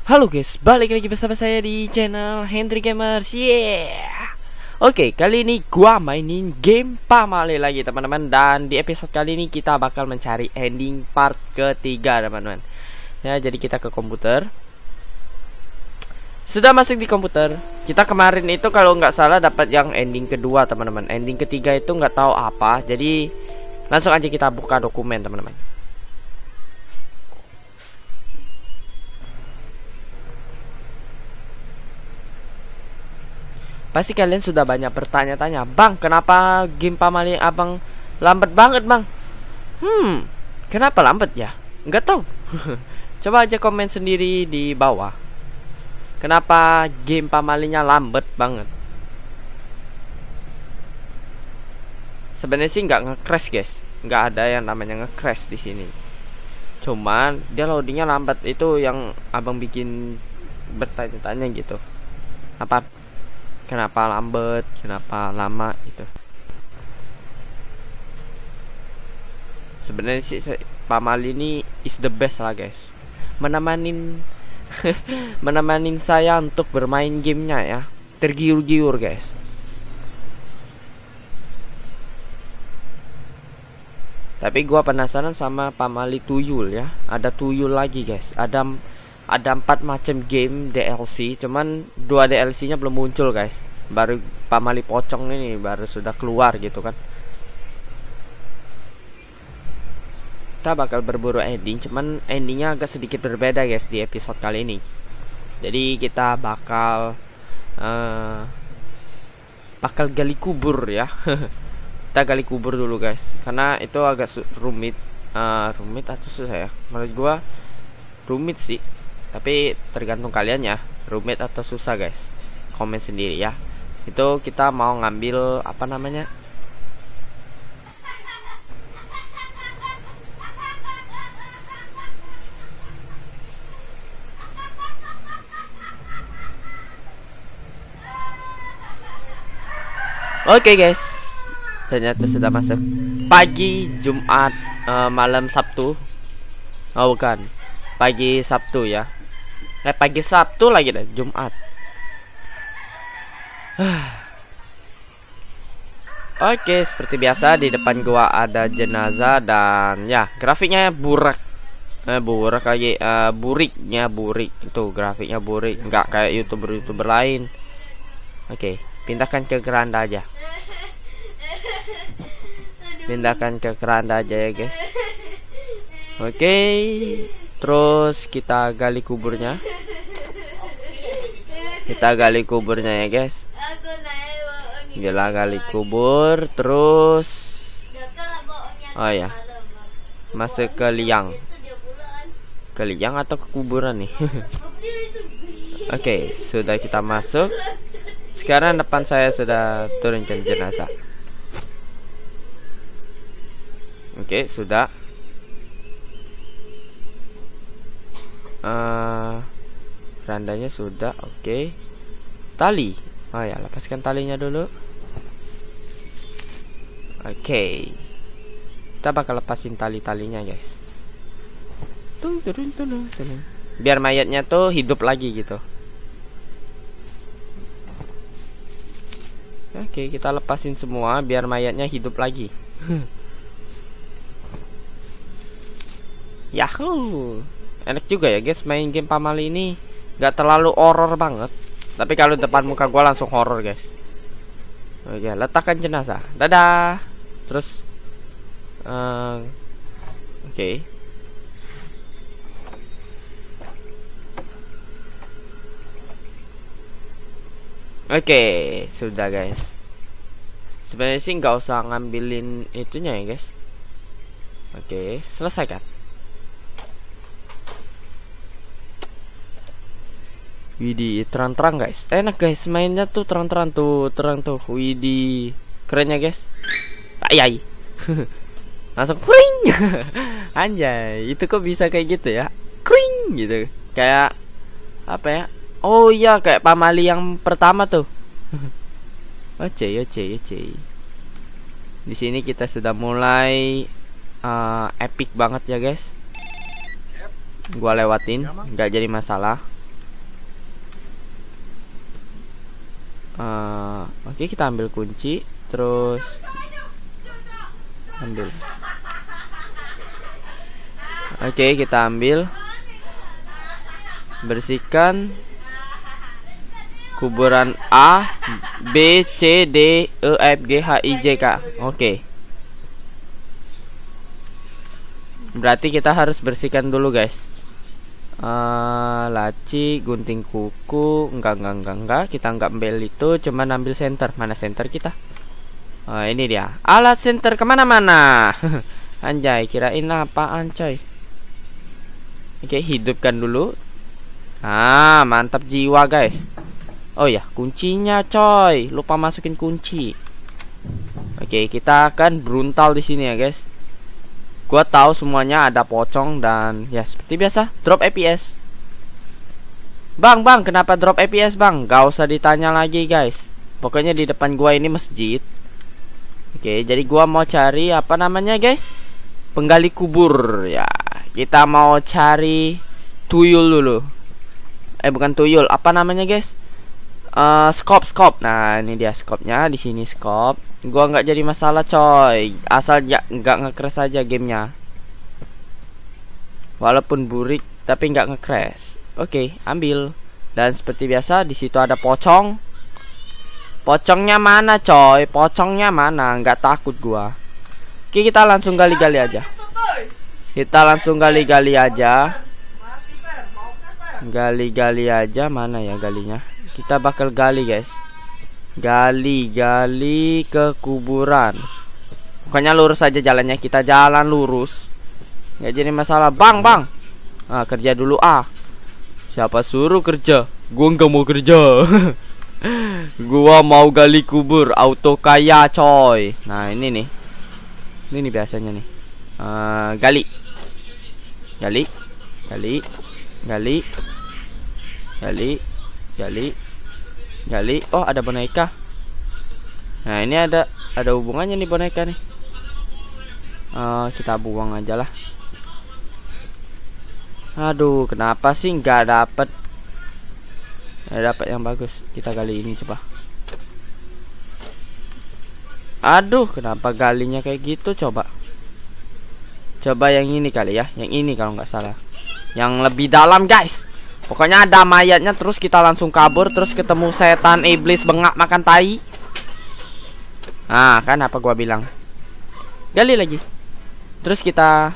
Halo guys, balik lagi bersama saya di channel Hendry Gamers. Oke, kali ini gua mainin game Pamali lagi teman-teman. Dan di episode kali ini kita bakal mencari ending part ketiga teman-teman. Ya, jadi kita ke komputer. Sudah masuk di komputer. Kita kemarin itu kalau nggak salah dapat yang ending kedua teman-teman. Ending ketiga itu nggak tahu apa. Jadi langsung aja kita buka dokumen teman-teman. Pasti kalian sudah banyak bertanya-tanya, Bang, kenapa game Pamali abang lambat banget, Bang? Kenapa lambat ya? Nggak tahu. Coba aja komen sendiri di bawah. Kenapa game Pamalinya lambat banget? Sebenarnya sih nggak nge-crash, guys. Nggak ada yang namanya nge-crash di sini. Cuman dia loadingnya lambat, itu yang abang bikin bertanya-tanya gitu. Kenapa lambat, kenapa lama itu. Sebenarnya sih Pamali ini is the best lah guys. Menemanin menemanin saya untuk bermain gamenya ya. Tergiur-giur guys. Tapi gua penasaran sama Pamali Tuyul ya. Ada Tuyul lagi guys. Ada 4 macam game DLC, cuman 2 DLC-nya belum muncul guys. Baru Pamali Pocong ini baru sudah keluar gitu kan. Kita bakal berburu ending, cuman endingnya agak sedikit berbeda guys di episode kali ini. Jadi kita bakal gali kubur ya. Kita gali kubur dulu guys, karena itu agak rumit. Rumit atau susah ya? Menurut gua rumit sih. Tapi tergantung kalian ya, rumit atau susah guys. Komen sendiri ya. Itu kita mau ngambil apa namanya? Oke guys, ternyata sudah masuk. Pagi Jumat, malam Sabtu. Oh bukan, pagi Sabtu ya. Pagi Sabtu lagi dah, Jumat. Oke, seperti biasa di depan gua ada jenazah dan ya grafiknya burak. Burak lagi, burik itu grafiknya burik, nggak kayak youtuber lain. Oke, pindahkan ke keranda aja. Pindahkan ke keranda aja ya guys. Oke, terus kita gali kuburnya. Kita gali kuburnya ya guys. Gila, gali kubur. Terus oh ya, masuk ke liang. Ke liang atau ke kuburan nih? Oke, sudah kita masuk. Sekarang depan saya sudah turunkan jenazah. Oke, sudah. Randanya sudah. Oke. Tali. Oh ya, lepaskan talinya dulu. Oke. Kita bakal lepasin tali-talinya guys. Biar mayatnya tuh hidup lagi gitu. Oke, kita lepasin semua biar mayatnya hidup lagi. Yahoo. Enak juga ya guys main game Pamali ini. Gak terlalu horror banget. Tapi kalau depan muka gua langsung horror guys. Oke, letakkan jenazah. Dadah. Terus oke. Oke, sudah guys. Sebenarnya sih nggak usah ngambilin itunya ya guys. Oke, selesai kan? Widih, terang-terang guys. Enak guys, mainnya tuh terang-terang tuh, terang tuh. Widih, kerennya guys. Ayai. Langsung kring. Anjay, itu kok bisa kayak gitu ya? Kring gitu. Kayak apa ya? Oh iya, kayak Pamali yang pertama tuh. Oke. Di sini kita sudah mulai epic banget ya guys. Gua lewatin, nggak jadi masalah. Oke, kita ambil kunci, terus ambil. Oke, kita ambil. Bersihkan kuburan A, B, C, D, E, F, G, H, I, J, K. Oke. Berarti kita harus bersihkan dulu, guys. Laci, gunting kuku. Enggak. Kita enggak ambil itu, cuman ambil senter. Mana senter kita? Ini dia. Alat senter kemana-mana. Anjay, kirain apaan, coy. Oke, hidupkan dulu. Mantap jiwa, guys. Oh ya, kuncinya, coy. Lupa masukin kunci. Oke, kita akan bruntal di sini ya, guys. Gua tahu semuanya ada pocong dan ya seperti biasa, drop FPS. Bang, kenapa drop FPS, Bang? Gak usah ditanya lagi, guys. Pokoknya di depan gua ini masjid. Oke, jadi gua mau cari apa namanya, guys? Penggali kubur ya. Kita mau cari tuyul dulu. Bukan tuyul, apa namanya, guys? Scope. Nah, ini dia scope-nya. Di sini scope. Gua nggak jadi masalah, coy. Asal ya nggak nge-crash aja gamenya. Walaupun burik tapi nggak nge-crash. Oke, ambil. Dan seperti biasa di situ ada pocong. Pocongnya mana, coy? Pocongnya mana? Nggak takut gua. Oke, kita langsung gali-gali aja. Gali-gali aja. Mana ya galinya? Kita bakal gali, guys. Gali ke kuburan. Pokoknya lurus aja jalannya. Kita jalan lurus. Nggak jadi masalah. Bang. Kerja dulu. Siapa suruh kerja? Gua nggak mau kerja. Gua mau gali kubur. Auto kaya, coy. Nah, ini nih. Ini nih biasanya nih. Gali. Oh, ada boneka. Nah, ini ada hubungannya nih boneka nih. Kita buang aja lah. Aduh, kenapa sih nggak dapet? Dapat yang bagus. Kita gali ini coba. Aduh, kenapa galinya kayak gitu? Coba yang ini kali ya. Yang ini kalau nggak salah. Yang lebih dalam, guys. Pokoknya ada mayatnya, terus kita langsung kabur, terus ketemu setan iblis bengak makan tai. Kan apa gua bilang. Gali lagi. Terus kita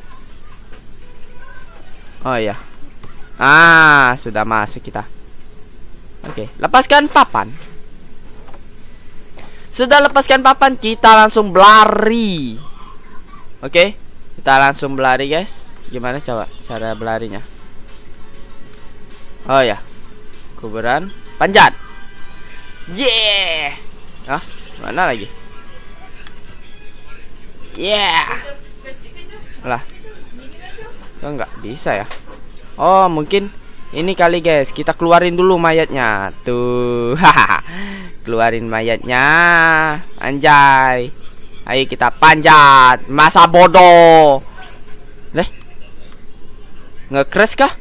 oh ya. Sudah masuk kita. Oke, lepaskan papan. Sudah lepaskan papan, kita langsung berlari. Oke, kita langsung berlari, guys. Gimana coba cara berlarinya? Oh ya, kuburan panjat. Yeah. Mana lagi? Yeah. Lah, kok nggak bisa ya? Oh, mungkin ini kali, guys. Kita keluarin dulu mayatnya. Tuh, keluarin mayatnya. Anjay. Ayo kita panjat. Masa bodoh. Nge-crash kah?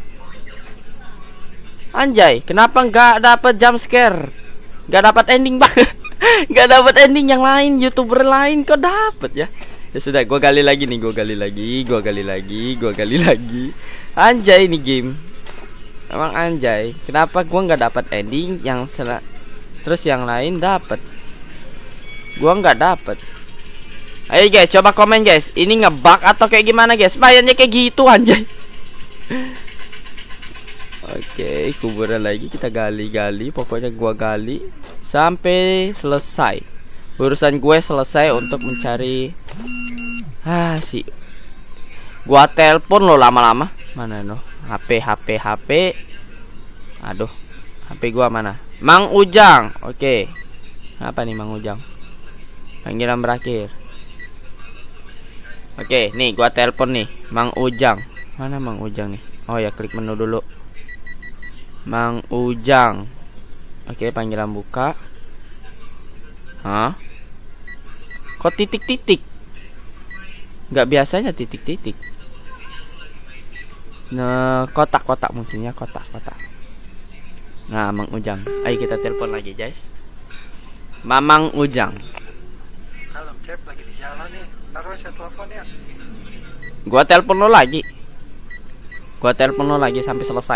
Anjay, kenapa nggak dapat jump scare? Nggak dapat ending, Bang. Nggak dapat ending yang lain, YouTuber lain kok dapat ya? Ya sudah, gua gali lagi nih, gua gali lagi. Anjay, ini game. Emang anjay. Kenapa gua nggak dapat ending yang terus yang lain dapat? Gua nggak dapat. Ayo, guys, coba komen, guys. Ini ngebug atau kayak gimana, guys? Bayarnya kayak gitu, anjay. Oke, kuburan lagi kita gali. Pokoknya gua gali sampai selesai. Urusan gue selesai untuk mencari gua telepon lo lama-lama. Mana no? HP. Aduh, HP gua mana? Mang Ujang. Oke. Apa nih Mang Ujang? Panggilan berakhir. Oke, nih gua telepon nih, Mang Ujang. Mana Mang Ujang nih? Oh ya, klik menu dulu. Mang Ujang. Oke, panggilan buka. Kok titik-titik? Nggak biasanya titik-titik. Nah, kotak-kotak mungkin ya, kotak-kotak. Nah, Mang Ujang. Ayo kita telepon lagi, guys. Mamang Ujang. Halo, Cep, lagi di jalan nih. Taruh saya telepon ya. Gua telepon lo lagi. Gua telepon lo lagi sampai selesai.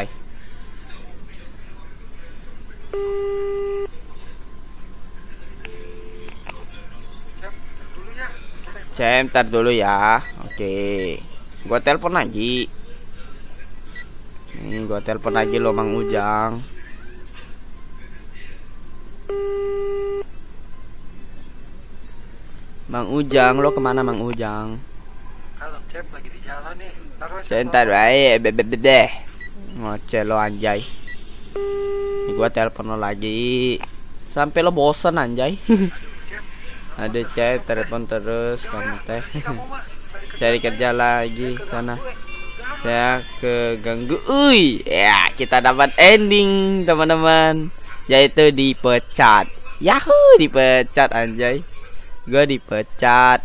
Cep, dulu ya. Cem, ntar dulu ya. Oke. Gua telepon lagi. Nih, gua telepon lagi lo Mang Ujang. Mang Ujang, lo kemana Mang Ujang? Halo, Cep, lagi di jalan nih. Taruh saya Cem, ntar baik, deh. Ngoceh lo anjay. Nih, gua telepon lo lagi. Sampai lo bosan anjay. Ada Cem, telepon terus kamu teh. Cari kerja lagi sana. Saya keganggu. Uy, ya kita dapat ending teman-teman, yaitu dipecat. Yahoo, dipecat anjay. Gue dipecat.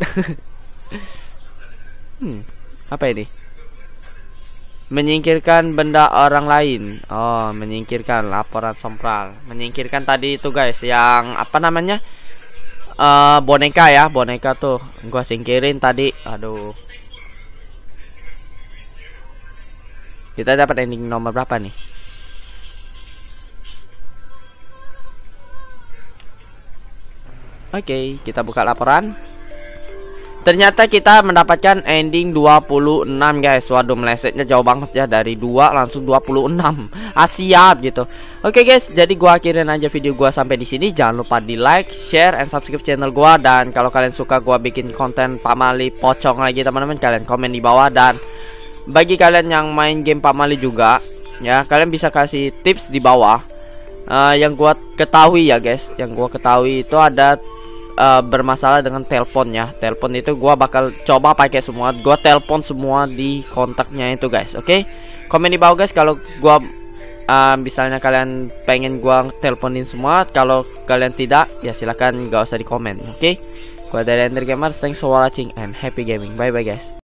Apa ini? Menyingkirkan benda orang lain. Oh, menyingkirkan laporan sompral. Menyingkirkan tadi itu guys, yang apa namanya? Boneka ya, boneka tuh gua singkirin tadi. Aduh. Kita dapat ending nomor berapa nih? Oke, kita buka laporan. Ternyata kita mendapatkan ending 26 guys. Waduh, melesetnya jauh banget ya, dari 2 langsung 26. Siap gitu. Oke guys, jadi gua akhirin aja video gua sampai di sini. Jangan lupa di like, share, and subscribe channel gua. Dan kalau kalian suka gua bikin konten pamali pocong lagi teman-teman, kalian komen di bawah. Dan bagi kalian yang main game pamali juga ya, kalian bisa kasih tips di bawah. Yang gua ketahui ya guys, yang gua ketahui itu ada bermasalah dengan telepon ya. Telepon itu gua bakal coba pakai semua. Gua telepon semua di kontaknya itu guys. Oke. Komen di bawah guys kalau gua misalnya kalian pengen gua teleponin semua. Kalau kalian tidak, ya silakan gak usah di komen. Oke. Gua dari Ender Gamer. Thanks for watching and happy gaming. Bye bye guys.